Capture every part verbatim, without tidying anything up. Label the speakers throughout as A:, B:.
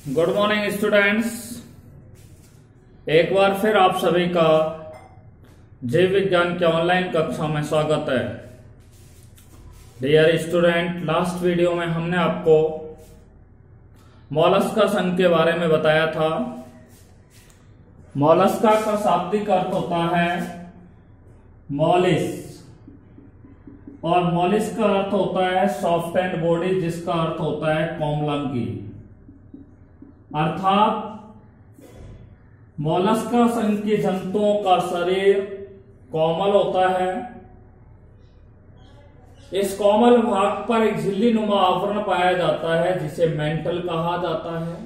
A: Good morning students. एक बार फिर आप सभी का जीव विज्ञान के ऑनलाइन कक्षा में स्वागत है। डियर स्टूडेंट, लास्ट वीडियो में हमने आपको मोलस्का संघ के बारे में बताया था। मोलस्का का शाब्दिक अर्थ होता है मोलिस और मोलिस का अर्थ होता है सॉफ्ट एंड बॉडी, जिसका अर्थ होता है कोमलांगी। अर्थात मोलस्का संघ के जंतुओं का शरीर कोमल होता है। इस कोमल भाग पर एक झिल्ली नुमा आवरण पाया जाता है जिसे मेंटल कहा जाता है।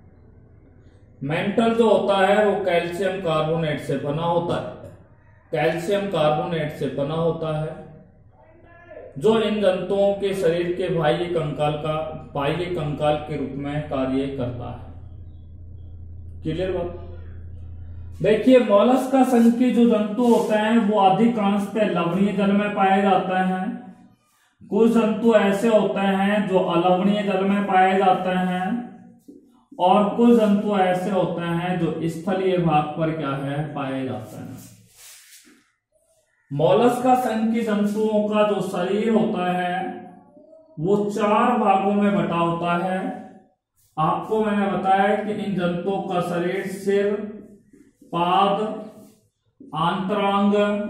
A: मेंटल जो होता है वो कैल्शियम कार्बोनेट से बना होता है कैल्शियम कार्बोनेट से बना होता है जो इन जंतुओं के शरीर के बाह्य कंकाल का बाह्य कंकाल के रूप में कार्य करता है। क्लियर बात? देखिए, मोलस्का संघ के जो जंतु होते हैं वो अधिकांश पे लवणीय जल में पाए जाते हैं। कुछ जंतु ऐसे होते हैं जो अलवणीय जल में पाए जाते हैं और कुछ जंतु ऐसे होते हैं जो स्थलीय भाग पर क्या है पाए जाते हैं। मोलस्का संघ के जंतुओं का जो शरीर होता है वो चार भागों में बटा होता है। आपको मैंने बताया कि इन जंतुओं का शरीर सिर, पाद, आंतरांग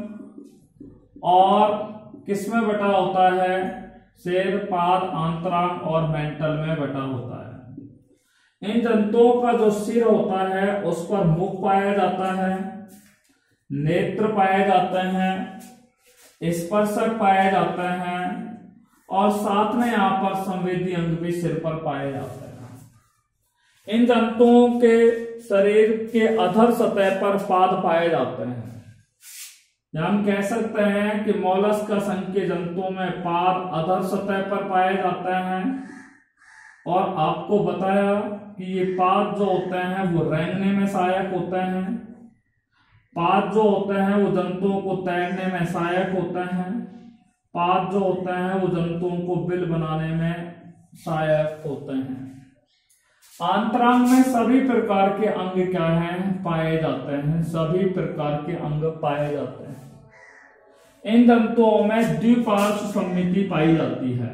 A: और किसमें बटा होता है? सिर, पाद, आंतरांग और मेंटल में बटा होता है। इन जंतुओं का जो सिर होता है उस पर मुख पाया जाता है, नेत्र पाए जाते हैं, स्पर्शक पाए जाते हैं और साथ में यहां पर संवेदी अंग भी सिर पर पाए जाते हैं। इन जंतुओं के शरीर के अधर सतह पर पाद पाए जाते हैं। हम कह सकते हैं कि मोलस्का संघ के जंतुओं में पाद अधर सतह पर पाए जाते हैं और आपको बताया कि ये पाद जो होते हैं वो रेंगने में सहायक होते हैं। पाद जो होते हैं वो जंतुओं को तैरने में सहायक होते हैं। पाद जो होते हैं वो जंतुओं को बिल बनाने में सहायक होते हैं। आंतरांग में सभी प्रकार के अंग क्या हैं पाए जाते हैं सभी प्रकार के अंग पाए जाते हैं। इन जंतुओं में द्विपार्श्व सममिति पाई जाती है।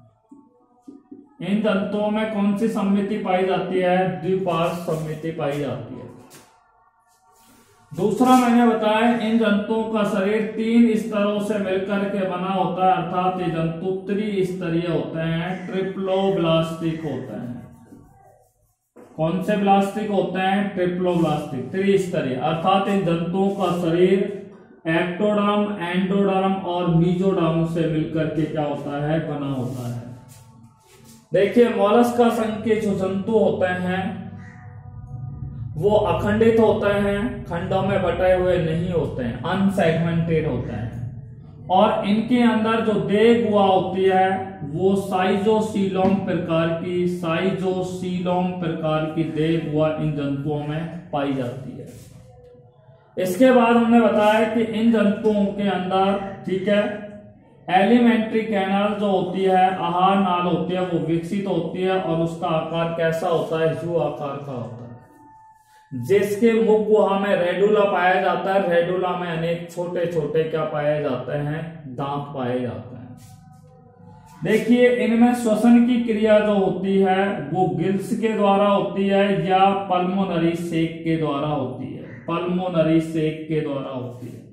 A: इन जंतुओं में कौन सी सममिति पाई जाती है? द्विपार्श्व सममिति पाई जाती है। दूसरा मैंने बताया, इन जंतुओं का शरीर तीन स्तरों से मिलकर के बना होता है, अर्थात ये जंतु त्रिस्तरीय होते हैं, ट्रिप्लोब्लास्टिक होते हैं। कौन से ब्लास्टिक होते हैं? ट्रिप्लोब्लास्टिक, त्रिस्तरीय। अर्थात इन जंतुओं का शरीर एक्टोडर्म, एंडोडर्म और मीजोडर्म से मिलकर के क्या होता है बना होता है। देखिए, मोलस्का संघ के जो जंतु होते हैं वो अखंडित होते हैं, खंडों में बटे हुए नहीं होते हैं, अनसेगमेंटेड होते हैं और इनके अंदर जो देह गुहा होती है वो साइजोसीलोम प्रकार की साइजोसीलोम प्रकार की देह गुहा इन जंतुओं में पाई जाती है। इसके बाद हमने बताया कि इन जंतुओं के अंदर ठीक है एलिमेंट्री कैनाल जो होती है, आहार नाल होती है, वो विकसित होती है और उसका आकार कैसा होता है? यू आकार का होता है, जिसके मुख गुहा में रेडुला पाया जाता है। रेडुला में अनेक छोटे छोटे क्या पाए जाते हैं? दांत पाए जाते हैं। देखिए, इनमें श्वसन की क्रिया जो होती है वो गिल्स के द्वारा होती है या पल्मोनरी सेक के द्वारा होती है पल्मोनरी सेक के द्वारा होती है।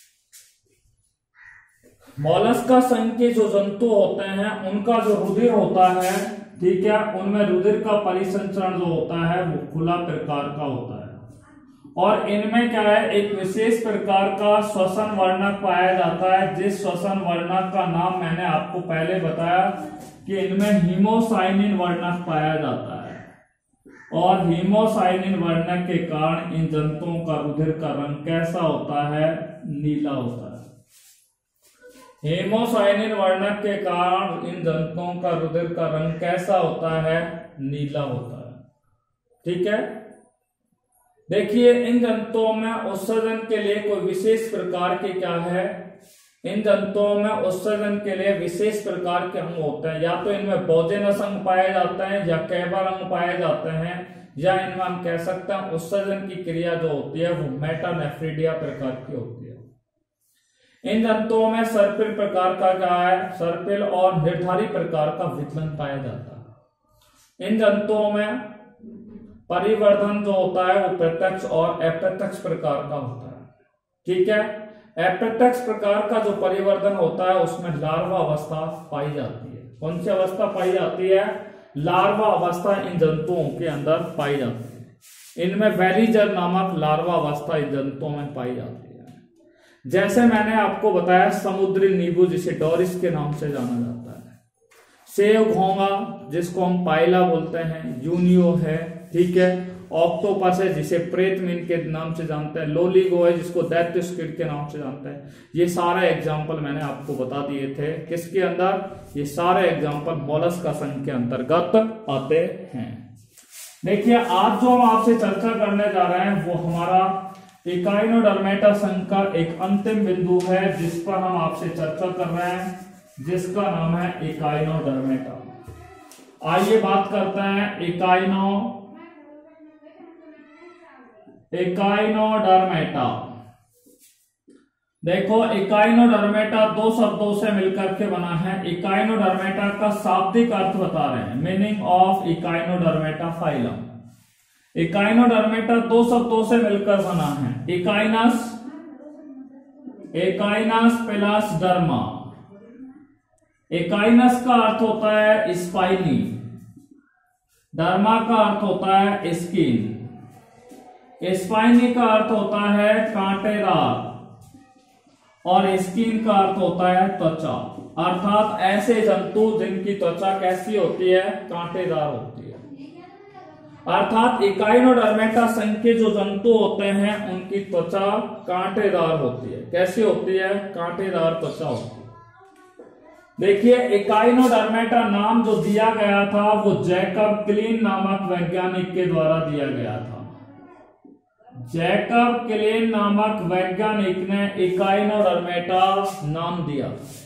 A: मोलस्का संघ के जो जंतु होते हैं उनका जो रुधिर होता है ठीक है, उनमें रुधिर का परिसंचरण जो होता है वो खुला प्रकार का होता है और इनमें क्या है? एक विशेष प्रकार का श्वसन वर्णक पाया जाता है, जिस श्वसन वर्णक का नाम मैंने आपको पहले बताया कि इनमें हीमोसाइनिन वर्णक पाया जाता है और हीमोसाइनिन वर्णक के कारण इन जंतुओं का रुधिर का रंग कैसा होता है? नीला होता है। हेमोसाइनिन वर्णक के कारण इन जंतुओं का रुधिर का रंग कैसा होता है? नीला होता है। ठीक है, देखिए, इन जंतुओं में उत्सर्जन के लिए कोई विशेष प्रकार के क्या है? इन जंतुओं में उत्सर्जन के लिए विशेष प्रकार के अंग होते हैं। या तो इनमें बोजेनस अंग पाए जाते हैं या कैबर अंग पाए जाते हैं या इनमें हम कह सकते हैं उत्सर्जन की क्रिया जो होती है वो मेटानेफ्रिडिया प्रकार की होती है। इन जंतुओं में सर्पिल प्रकार का क्या है, सर्पिल और निर्धारी प्रकार का विचलन पाया जाता है। इन जंतुओं में परिवर्धन जो होता है वो प्रत्यक्ष और अप्रत्यक्ष प्रकार का होता है। ठीक है, अप्रत्यक्ष प्रकार का जो परिवर्तन होता है उसमें लार्वा अवस्था पाई जाती है। कौन सी अवस्था पाई जाती है, लार्वा अवस्था इन जंतुओं के अंदर पाई जाती है। इनमें वेलिजर नामक लार्वा अवस्था इन जंतुओं में पाई जाती है। जैसे मैंने आपको बताया समुद्री नींबू जिसे डोरिस के नाम से जाना जाता है, सेव घोंगा जिसको हम पाइला बोलते हैं, यूनियो है, ठीक है, ऑक्टोपस है जिसे प्रेतमीन के नाम से जानते हैं, लोलीगो है जिसको दैत्य स्क्विड के नाम से जानते हैं। ये सारे एग्जाम्पल मैंने आपको बता दिए थे किसके अंदर, ये सारे एग्जाम्पल मोलस्का संघ के अंतर्गत आते हैं। देखिए आज जो हम आपसे चर्चा करने जा रहे हैं वो हमारा इकाइनोडर्मेटा संघ का एक अंतिम बिंदु है जिस पर हम आपसे चर्चा कर रहे हैं, जिसका नाम है इकाइनोडर्मेटा। आइए बात करते हैं इकाइनो इकाइनोडर्मेटा। देखो इकाइनोडर्मेटा दो शब्दों से मिलकर के बना है। इकाइनोडर्मेटा का शाब्दिक अर्थ बता रहे हैं, meaning of echinodermata phylum. Echinodermata दो शब्दों से मिलकर बना है, इकाइनस इकाइनस प्लस डर्मा। इकाइनस का अर्थ होता है स्पाइनी, डर्मा का अर्थ होता है स्किन, स्पाइनी का अर्थ होता है कांटेदार और स्किन का अर्थ होता है त्वचा। अर्थात ऐसे जंतु जिनकी त्वचा कैसी होती है, कांटेदार होती है। अर्थात इकाइनोडर्मेटा संघ के जो जंतु होते हैं उनकी त्वचा कांटेदार होती है। कैसी होती है, कांटेदार त्वचा होती है। देखिए इकाइनोडर्मेटा नाम जो दिया गया था वो जैकब क्लीन नामक वैज्ञानिक के द्वारा दिया गया था। जैकब क्लीन नामक वैज्ञानिक ने इकाइनोडर्मेटा नाम दिया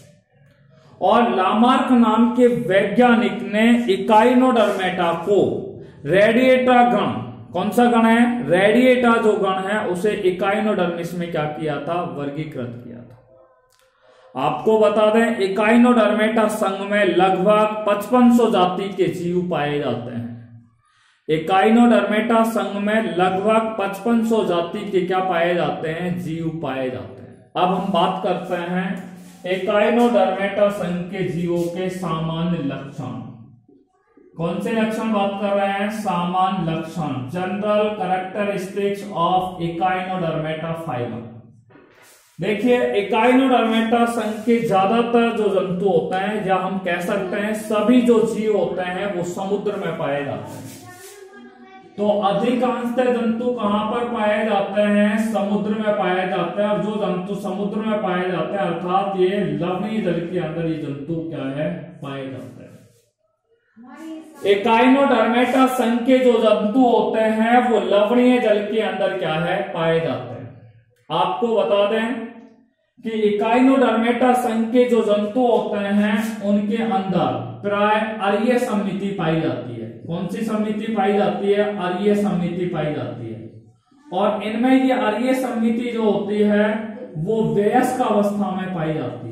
A: और लामार्क नाम के वैज्ञानिक ने इकाइनोडर्मेटा को रेडिएटा गण, कौन सा गण है, रेडिएटा जो गण है उसे इकाइनोडर्मिस में क्या किया था, वर्गीकृत किया था। आपको बता दें इकाइनोडर्मेटा संघ में लगभग पचपन सौ जाति के जीव पाए जाते हैं। इकाइनोडर्मेटा संघ में लगभग पचपन सौ जाति के क्या पाए जाते हैं, जीव पाए जाते हैं। अब हम बात करते हैं इकाइनोडर्मेटा संघ के जीवों के सामान्य लक्षण। कौन से लक्षण बात कर रहे हैं, सामान्य लक्षण, general characteristics of echinodermata phylum. देखिए इकाइनोडर्मेटा संघ के ज्यादातर जो जंतु होते हैं, या हम कह सकते हैं सभी जो जीव होते हैं वो समुद्र में पाए जाते हैं। तो अधिकांशतः जंतु कहां पर पाए जाते हैं, समुद्र में पाए जाते हैं। और जो जंतु समुद्र में पाए जाते हैं अर्थात ये लवणीय जल के अंदर ये जंतु क्या है, पाए जाते हैं। इकाइनोडर्मेटा संघ के जो जंतु होते हैं वो लवणीय जल के अंदर क्या है, पाए जाते हैं। आपको बता दें कि इकाइनोडर्मेटा संघ के जो जंतु होते हैं उनके अंदर प्राय अरीय समिति पाई जाती है। कौन सी समिति पाई जाती है, अरीय समिति पाई जाती है। और इनमें ये अरीय समिति जो होती है वो वयस्क अवस्था में पाई जाती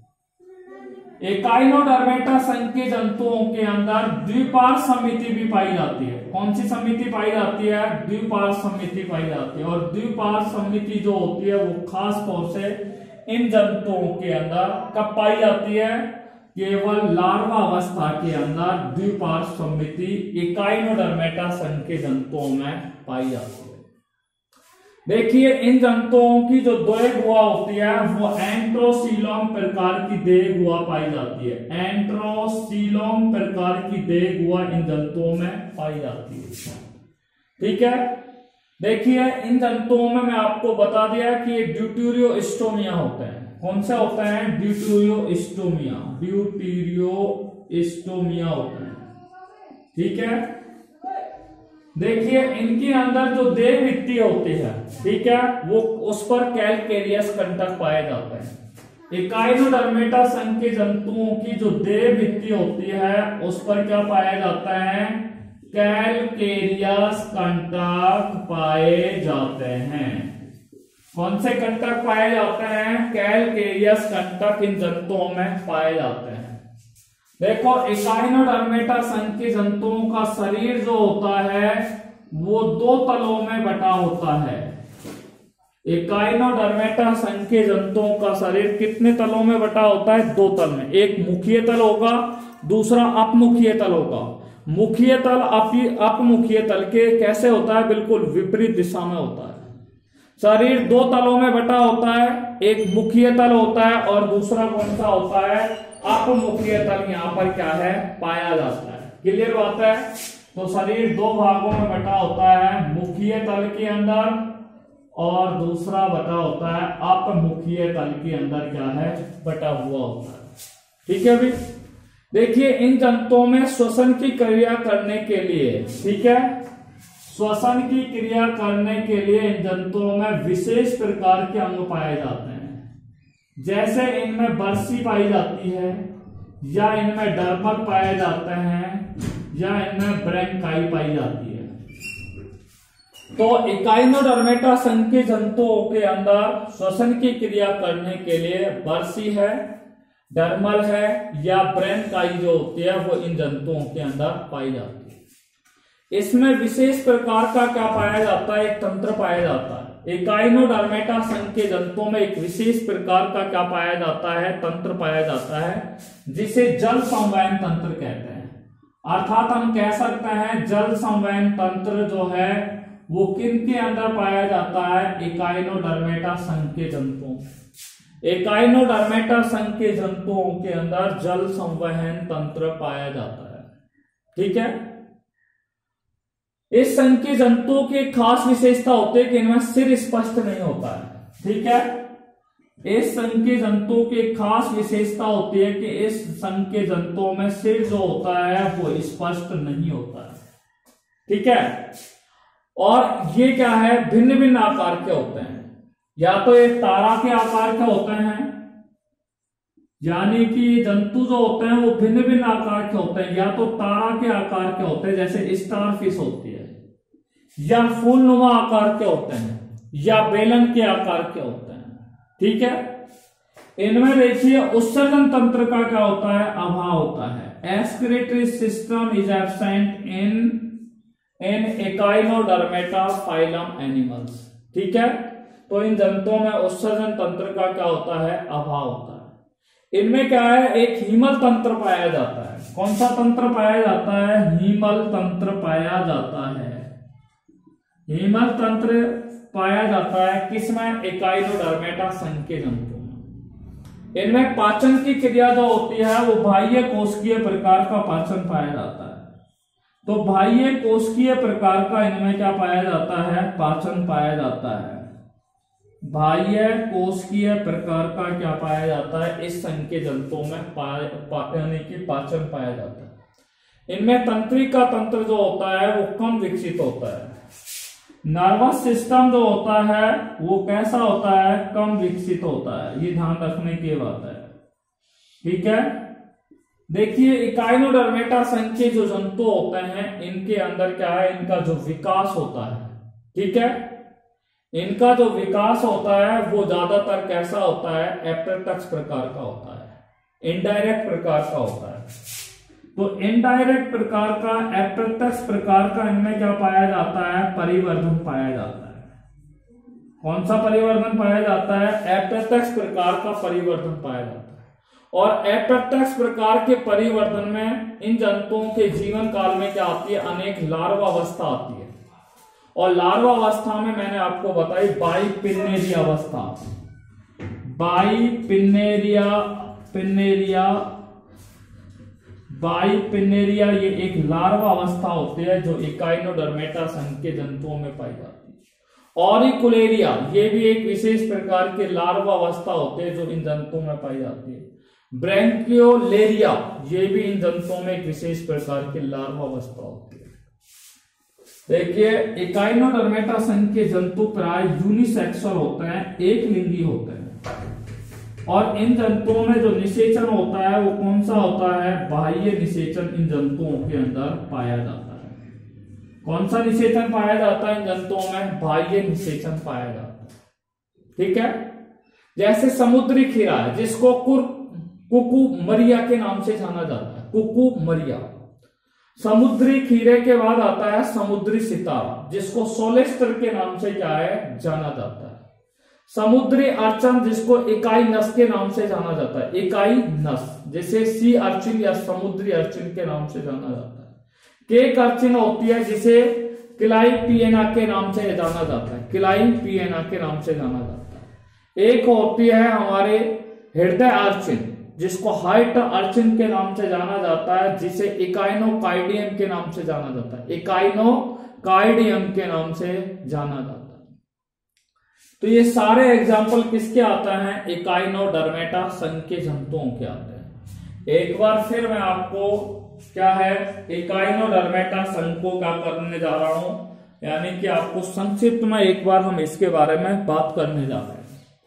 A: है। इकाइनोडर्मेटा संघ के जंतुओं के अंदर द्विपार्श्व समिति भी पाई जाती है। कौन सी समिति पाई जाती है, द्विपार्श्व समिति पाई जाती है। और द्विपार्श्व समिति जो होती है वो खास तौर से इन जंतुओं के अंदर कब पाई जाती है, केवल लार्वा अवस्था के अंदर द्विपार्श्व समिति इकाइनोडर्मेटा संघ के जंतुओं में पाई जाती है। देखिए इन जंतुओं की जो देह गुहा होती है वो एंट्रोसीलोम प्रकार की देह गुहा पाई जाती है। एंट्रोसीलोम प्रकार की देह गुहा इन जंतुओं में पाई जाती है। ठीक है, देखिए इन जंतुओं में मैं आपको बता दिया कि ये ड्यूटेरियोस्टोमिया होते हैं। कौन से होते हैं, ड्यूटेरियोस्टोमिया, ड्यूटेरियोस्टोमिया होते हैं। ठीक है, देखिए इनके अंदर जो देह भित्ति होती है, ठीक है, वो उस पर कैलकेरियस कंटक पाए जाते हैं। इकाइनोडर्मेटा संघ के जंतुओं की जो देह भित्ति होती है उस पर क्या पाया जाता है, कैलकेरियस कंटक पाए जाते हैं। कौन से कंटक पाए जाते हैं? कैलकेरियस कंटक इन जंतुओं में पाए जाते हैं। देखो, इकाइनोडर्मेटा संघ के जंतुओं का शरीर जो होता है वो दो तलों में बटा होता है। इकाइनोडर्मेटा संघ के जंतुओं का शरीर कितने तलों में बटा होता है? दो तल में। एक मुखीय तल होगा, दूसरा अपमुखीय तल होगा। मुखीय तल अपमुखीय तल के कैसे होता है? बिल्कुल विपरीत दिशा में होता है। शरीर दो तलों में बटा होता है, एक मुखीय तल होता है और दूसरा कौन सा होता है? अपमुखीय तल यहाँ पर क्या है? पाया जाता है। क्लियर बात है? तो शरीर दो भागों में बटा होता है, मुखीय तल के अंदर और दूसरा बटा होता है अपमुखीय तल के अंदर क्या है? बटा हुआ होता है। ठीक है भाई, देखिए इन जंतुओं में श्वसन की क्रिया करने के लिए, ठीक है, श्वसन की क्रिया करने के लिए इन जंतुओं में विशेष प्रकार के अंग पाए जाते हैं। जैसे इनमें बर्सी पाई जाती है, या इनमें डर्मल पाए जाते हैं, या इनमें ब्रैंकाई पाई जाती है। तो इकाइनोडर्मेटा संघ के जंतुओं के अंदर श्वसन की क्रिया करने के लिए बर्सी है, डर्मल है, या ब्रैंकाई जो होती है वो इन जंतुओं के अंदर पाई जाती है। इसमें विशेष प्रकार का क्या पाया जाता है? एक तंत्र पाया जाता है। इकाइनोडर्मेटा संघ के जंतुओं में एक विशेष प्रकार का क्या पाया जाता है? तंत्र पाया जाता है, जिसे जल संवहन तंत्र कहते हैं। अर्थात हम कह सकते हैं जल संवहन तंत्र जो है वो किन के अंदर पाया जाता है? इकाइनोडर्मेटा संघ के जंतुओं। इकाइनोडर्मेटा संघ के जंतुओं के अंदर जल संवहन तंत्र पाया जाता है। ठीक है, इस संघ के जंतुओं की खास विशेषता होती है कि इनमें सिर स्पष्ट नहीं होता है। ठीक है, इस संघ के जंतुओं की खास विशेषता होती है कि इस संघ के जंतुओं में सिर जो होता है वो स्पष्ट नहीं होता है। ठीक है, और ये क्या है? भिन्न भिन्न आकार के होते हैं। या तो ये तारा के आकार के होते हैं, यानी कि ये जंतु जो होते हैं वो भिन्न भिन्न आकार के होते हैं। या तो तारा के आकार के होते हैं जैसे स्टार फिश होती है, या फूलनुमा आकार के होते हैं, या बेलन के आकार के होते हैं। ठीक है, इनमें देखिए उत्सर्जन तंत्र का क्या होता है? अभाव होता है। Excretory system is absent in in echinodermata phylum animals. ठीक है, तो इन जंतुओं में उत्सर्जन तंत्र का क्या होता है? अभाव होता है। इनमें क्या है? एक हीमल तंत्र पाया जाता है। कौन सा तंत्र पाया जाता है? हीमल तंत्र पाया जाता है। हीमल तंत्र पाया जाता है किसमें? इकाइनोडर्मेटा संघ के जंतुओं में। इनमें पाचन की क्रिया जो होती है वो बाह्य कोशिकीय प्रकार का पाचन पाया जाता है। तो बाह्य कोशिकीय प्रकार का इनमें क्या पाया जाता है? पाचन पाया जाता है। बाह्य कोशिकीय प्रकार का क्या पाया जाता है? इस संघ के जंतुओं में पा, यानी कि पाचन पाया जाता है। इनमें तंत्रिका तंत्र जो होता है वो कम विकसित होता है। नर्वस सिस्टम जो होता है वो कैसा होता है? कम विकसित होता है। ये ध्यान रखने की बात है। ठीक है, देखिए इकाइनोडर्मेटा संघ के जो जंतु होते हैं इनके अंदर क्या है? इनका जो विकास होता है, ठीक है, इनका जो विकास होता है वो ज्यादातर कैसा होता है? अप्रत्यक्ष प्रकार का होता है, इनडायरेक्ट प्रकार का होता है। तो इनडायरेक्ट प्रकार का, अप्रत्यक्ष प्रकार का इनमें क्या पाया जाता है? परिवर्धन पाया जाता है। कौन सा परिवर्धन पाया जाता है? अप्रत्यक्ष प्रकार का परिवर्धन पाया जाता है। और अप्रत्यक्ष प्रकार के परिवर्तन में इन जंतुओं के जीवन काल में क्या आती है? अनेक लार्वा अवस्था आती है। और लार्वा अवस्था में मैंने आपको बताई बाइपिन्नेरिया अवस्था, बाइपिन्नेरिया पिन्नेरिया बाइपिन्नेरिया ये एक लार्वा अवस्था होती है जो इकाइनोडर्मेटा संघ के जंतुओं में पाई जाती है। ऑरिकुलेरिया ये भी एक विशेष प्रकार के लार्वा अवस्था होते हैं जो इन जंतुओं में पाई जाती है। ब्रैंकियोलेरिया ये भी इन जंतुओं में एक विशेष प्रकार की लार्वा अवस्था होती है। देखिए इकाइनोडर्मेटा संघ के जंतु प्राय यूनिसेक्सुअल होते हैं, एक लिंगी होते हैं। और इन जंतुओं में जो निषेचन होता है वो कौन सा होता है? बाह्य निषेचन इन जंतुओं के अंदर पाया जाता है। कौन सा निषेचन पाया जाता है इन जंतुओं में? बाह्य निषेचन पाया जाता है। ठीक है, जैसे समुद्री खीरा है जिसको कुकुमरिया के नाम से जाना जाता है, कुकुमरिया। समुद्री खीरे के बाद आता है समुद्री सितारा जिसको सोलेस्टर के नाम से क्या है जाना जाता है। समुद्री अर्चन जिसको इकाई नस के नाम से जाना जाता है, इकाई नस, जैसे सी अर्चिन या समुद्री अर्चिन के नाम से जाना जाता है। केक अर्चिन होती है जिसे क्लाइपिएना के नाम से जाना जाता है, क्लाइपिएना के नाम से जाना जाता है। एक होती है हमारे हृदय अर्चिन जिसको हाइट अर्चिन के नाम से जाना जाता है, जिसे इकाइनोकाइडियम के नाम से जाना जाता है, इकाइनोकाइडियम के नाम से जाना जाता है। तो ये सारे एग्जाम्पल किसके आते हैं? इकाइनोडर्मेटा संघ के जंतुओं के आते हैं। एक बार फिर मैं आपको क्या है इकाइनोडर्मेटा संघ को क्या करने जा रहा हूं, यानी कि आपको संक्षिप्त में एक बार हम इसके बारे में बात करने जा रहे हैं।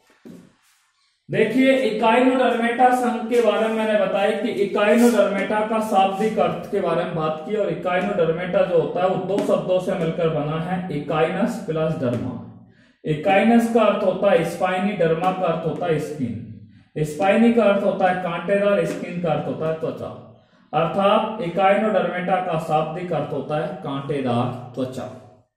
A: देखिए, इकाइनोडर्मेटा संघ के बारे में मैंने बताया कि इकाइनोडर्मेटा का शाब्दिक अर्थ के बारे में बात की, और इकाइनोडर्मेटा जो होता है वो दो शब्दों से मिलकर बना है, इकाइनस प्लस डर्मा। इकाइनस का अर्थ होता है स्पाइनी, डर्मा का अर्थ होता है स्किन। स्पाइनी का अर्थ होता है कांटेदार, स्किन का अर्थ होता है त्वचा। अर्थात इकाइनोडर्मेटा का शाब्दिक अर्थ होता है कांटेदार त्वचा।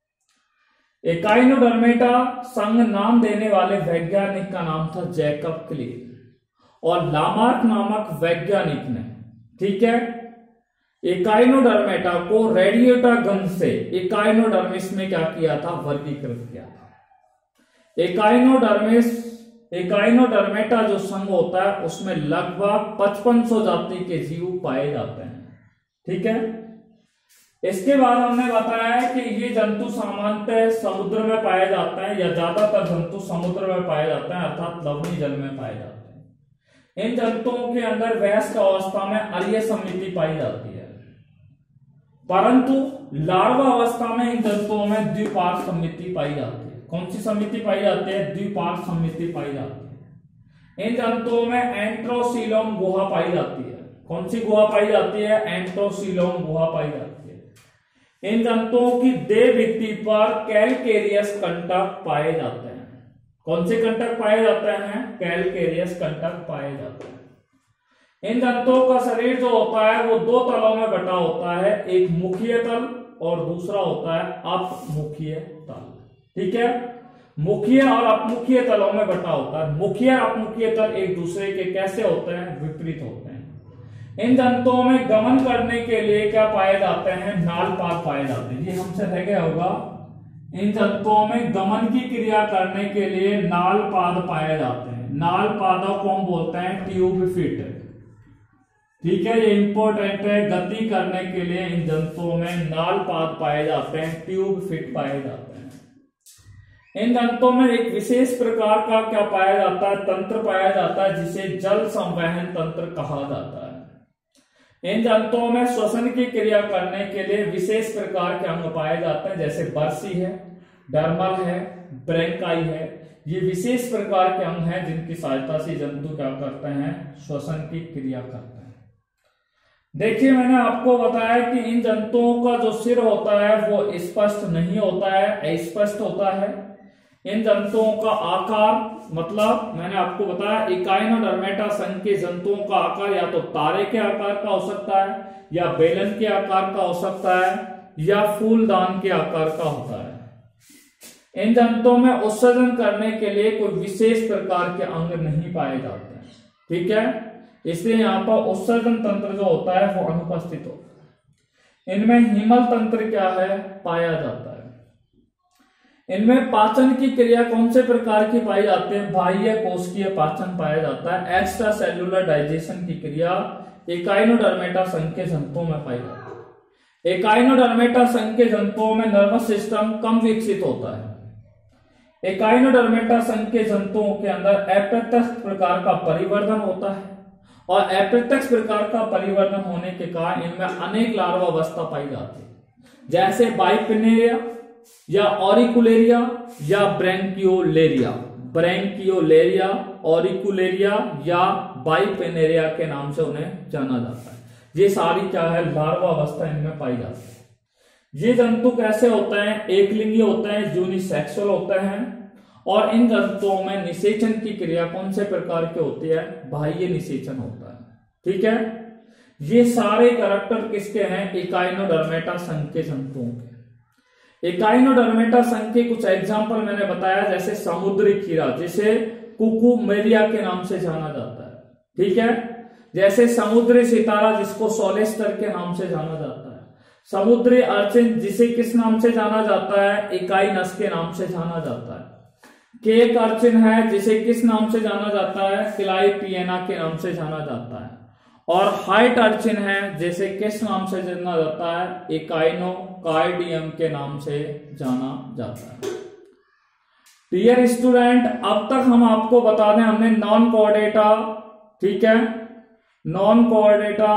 A: इकाइनोडर्मेटा संघ नाम देने वाले वैज्ञानिक का नाम था जैकब क्लीव, और लामार्क नामक वैज्ञानिक ने, ठीक है, इकाइनोडर्मेटा को रेडिएटा गन से इकाइनोडर्मिस में क्या किया था? वर्गीकृत किया था। इकाइनोडर्मिस इकाइनोडर्मेटा जो संघ होता है उसमें लगभग पचपन सौ जाति के जीव पाए जाते हैं। ठीक है, इसके बाद हमने बताया कि ये जंतु सामान्यतः समुद्र में पाए जाते हैं, या ज्यादातर जंतु समुद्र में पाए जाते हैं, अर्थात लवणीय जल में पाए जाते हैं। इन जंतुओं के अंदर वयस्क अवस्था में अरीय समिति पाई जाती है, परंतु लार्वा अवस्था में इन जंतुओं में द्विपार्श्व समिति पाई जाती है। कौन सी समिति पाई जाती है? द्विपार्श्व समिति पाई जाती है। इन जंतुओं में एंट्रोसिलोम गुहा पाई जाती है। कौन सी गुहा पाई जाती है? एंट्रोसिलोम गुहा पाई जाती है। इन जंतुओं की देह भित्ति पर कैलकेरियस कंटक पाए जाते हैं। कौन से कंटक पाए जाते हैं? कैलकेरियस कंटक पाए जाते हैं। इन जंतुओं का शरीर जो होता है वो दो तलों में बटा होता है, एक मुखीय तल और दूसरा होता है अपमुखीय तल। ठीक है, मुखीय और अपमुखीय तलों में बटा होता है। मुखीय और अपमुखीय तल एक दूसरे के कैसे होते हैं? विपरीत होते हैं। इन जंतुओं में गमन करने के लिए क्या पाए जाते हैं? नालपाद पाए जाते हैं। ये हमसे रह गया होगा, इन जंतुओं में गमन की क्रिया करने के लिए नालपाद पाए जाते हैं। नालपादों को हम बोलते हैं ट्यूब फिट। ठीक है, ये इंपॉर्टेंट है। गति करने के लिए इन जंतुओं में नालपाद पाए जाते हैं, ट्यूब फिट पाए जाते हैं। इन जंतुओं में एक विशेष प्रकार का क्या पाया जाता है? तंत्र पाया जाता है जिसे जल संवहन तंत्र कहा जाता है। इन जंतुओं में श्वसन की क्रिया करने के लिए विशेष प्रकार के अंग पाए जाते हैं, जैसे बर्सी है, डर्मल है, ब्रैंकाई है। ये विशेष प्रकार के अंग हैं जिनकी सहायता से जंतु क्या करते हैं? श्वसन की क्रिया करते हैं। देखिए, मैंने आपको बताया कि इन जंतुओं का जो सिर होता है वो स्पष्ट नहीं होता है, अस्पष्ट होता है। इन जंतुओं का आकार, मतलब मैंने आपको बताया इकाइनोडर्मेटा संघ के जंतुओं का आकार या तो तारे के आकार का हो सकता है, या बेलन के आकार का हो सकता है, या फूलदान के आकार का होता है। इन जंतुओं में उत्सर्जन करने के लिए कोई विशेष प्रकार के अंग नहीं पाए जाते हैं। ठीक है, इसलिए यहाँ पर उत्सर्जन तंत्र जो होता है वो अनुपस्थित होता है। इनमें हिमल तंत्र क्या है? पाया जाता है। इनमें पाचन की क्रिया कौन से प्रकार की पाई जाती है? बाह्य कोशिकीय पाचन पाया जाता है। एक्स्ट्रा सेल्यूलर डाइजेशन की क्रिया इकाइनोडर्मेटा संघ के जंतुओं में पाई जाती है। इकाइनोडर्मेटा संघ के जंतुओं में नर्वस सिस्टम कम विकसित होता है। इकाइनोडर्मेटा संघ के जंतुओं के अंदर अप्रत्यक्ष प्रकार का परिवर्धन होता है, और अप्रत्यक्ष प्रकार का परिवर्तन होने के कारण इनमें अनेक लार्वा अवस्था पाई जाती है, जैसे बाइपिनेरिया या ऑरिकुलेरिया या ब्रैंकियोलेरिया। ब्रैंकियोलेरिया, ऑरिकुलेरिया या बाइपिनेरिया के नाम से उन्हें जाना जाता है। ये सारी क्या है? लार्वा अवस्था इनमें पाई जाती है। ये जंतु कैसे होते हैं, एक लिंगी होते हैं, यूनिसेक्सुअल होते हैं, और इन जंतुओं में निषेचन की क्रिया कौन से प्रकार की होती है, बाह्य निषेचन होता है। ठीक है, ये सारे कैरेक्टर किसके हैं, इकाइनोडर्मेटा संघ के जंतुओं के। इकाइनोडर्मेटा संघ के कुछ एग्जाम्पल मैंने बताया, जैसे समुद्री खीरा जिसे कुकुमेलिया के नाम से जाना जाता है। ठीक है, जैसे समुद्री सितारा जिसको सोलेस्टर के नाम से जाना जाता है, समुद्री अर्चिन जिसे किस नाम से जाना जाता है, इकाइनस के नाम से जाना जाता है। केक अर्चिन है जिसे किस नाम से जाना जाता है, क्लाइपियना के नाम से जाना जाता है। और हाइट अर्चिन है जिसे किस नाम से जाना जाता है, इकाइनोकार्डियम के नाम से जाना जाता है। डियर स्टूडेंट, अब तक हम आपको बता दें, हमने नॉन कोऑर्डेटा, ठीक है, नॉन कोऑर्डेटा,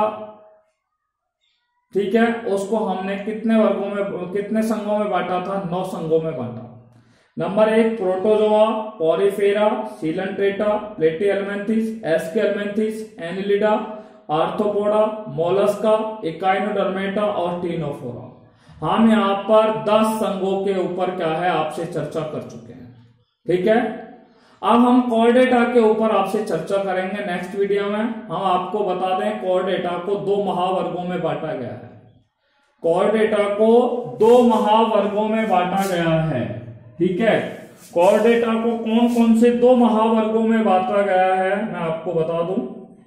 A: ठीक है, उसको हमने कितने वर्गों में, कितने संघों में बांटा था, नौ संघों में बांटा। नंबर एक protozoa, porifera, coelenterata, platyhelminthes, aschelminthes, annelida, arthropoda, mollusca, echinodermata और टिनोफोरा। हम यहाँ पर दस संघों के ऊपर क्या है आपसे चर्चा कर चुके हैं। ठीक है, अब हम कोऑर्डेटा के ऊपर आपसे चर्चा करेंगे नेक्स्ट वीडियो में। हम आपको बता दें कोऑर्डेटा को दो महावर्गों में बांटा गया है। कोऑर्डेटा को दो महावर्गों में बांटा गया है। ठीक है, कोऑर्डेटा को कौन कौन से दो महावर्गों में बांटा गया है मैं आपको बता दूं।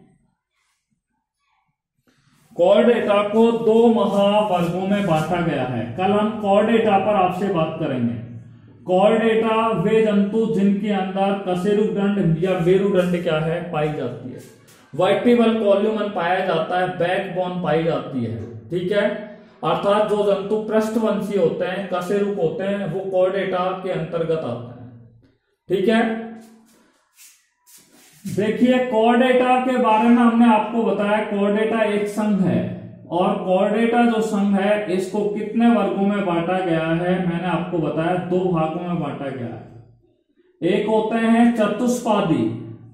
A: कोऑर्डेटा को दो महावर्गों में बांटा गया है। कल हम कोऑर्डेटा पर आपसे बात करेंगे। कोऑर्डेटा वे जंतु जिनके अंदर कशेरुकदंड या मेरुदंड क्या है पाई जाती है, वर्टिब्रल कॉल्यूमन पाया जाता है, बैकबोन पाई जाती है। ठीक है, अर्थात जो जंतु पृष्ठवंशी होते हैं, कशेरुक होते हैं, वो कोऑर्डेटा के अंतर्गत आते हैं। ठीक है, देखिए कोऑर्डेटा के बारे में हमने आपको बताया, कोऑर्डेटा एक संघ है, और कोऑर्डेटा जो संघ है इसको कितने वर्गों में बांटा गया है मैंने आपको बताया, दो भागों में बांटा गया है। एक होते हैं चतुष्पादी,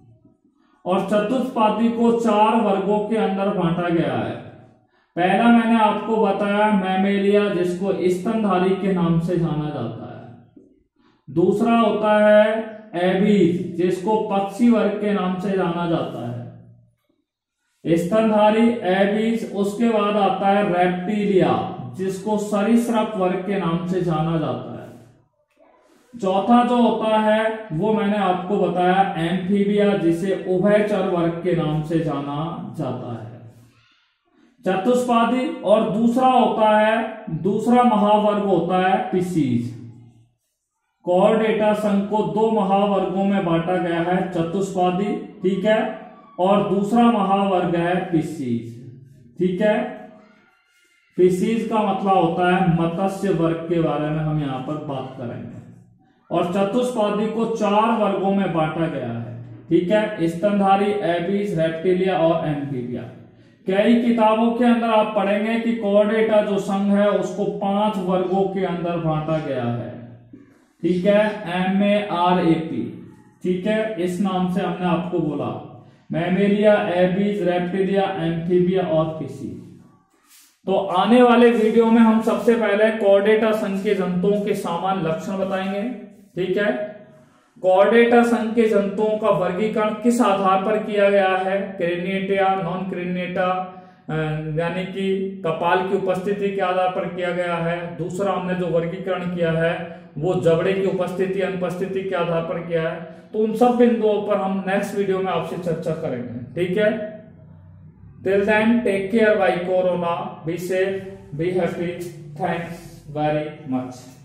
A: और चतुष्पादी को चार वर्गों के अंदर बांटा गया है। पहला मैंने आपको बताया मैमेलिया जिसको स्तनधारी के नाम से जाना जाता है। दूसरा होता है एबीज जिसको पक्षी वर्ग के नाम से जाना जाता है, स्तनधारी एबीज। उसके बाद आता है रेप्टिलिया जिसको सरीसृप वर्ग के नाम से जाना जाता है। चौथा जो होता है वो मैंने आपको बताया एम्फीबिया जिसे उभयचर वर्ग के नाम से जाना जाता है, चतुष्पादी। और दूसरा होता है, दूसरा महावर्ग होता है पिसीज। कोऑर्डेटा संघ को दो महावर्गों में बांटा गया है, चतुष्पादी, ठीक है, और दूसरा महावर्ग है पिसीज। ठीक है, पिसीज का मतलब होता है मत्स्य वर्ग के बारे में हम यहाँ पर बात करेंगे। और चतुष्पादी को चार वर्गों में बांटा गया है। ठीक है, स्तनधारी, एबीज, रेप्टिलिया और एम्फीबिया। कई किताबों के अंदर आप पढ़ेंगे कि कोऑर्डेटा जो संघ है उसको पांच वर्गों के अंदर बांटा गया है। ठीक है, M A R A P, ठीक है, इस नाम से हमने आपको बोला, मैमेलिया, एबीज, रेप्टिलिया, एम्फीबिया और पिसीज। तो आने वाले वीडियो में हम सबसे पहले कोऑर्डेटा संघ के जंतुओं के सामान्य लक्षण बताएंगे। ठीक है, कोऑर्डेटा संघ के जंतुओं का वर्गीकरण किस आधार पर किया गया है, क्रेनिएटा, नॉन क्रेनिएटा, यानी कि कपाल की उपस्थिति के आधार पर किया गया है। दूसरा हमने जो वर्गीकरण किया है वो जबड़े की उपस्थिति अनुपस्थिति के आधार पर किया है। तो उन सब बिंदुओं पर हम नेक्स्ट वीडियो में आपसे चर्चा करेंगे। ठीक है, till then take care bye corona, be safe, be happy, thanks very much.